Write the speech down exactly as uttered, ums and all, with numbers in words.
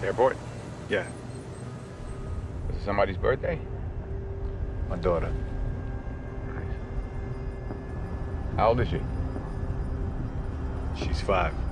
Airport? Yeah, Is it somebody's birthday? my daughter. Nice. How old is she? She's five.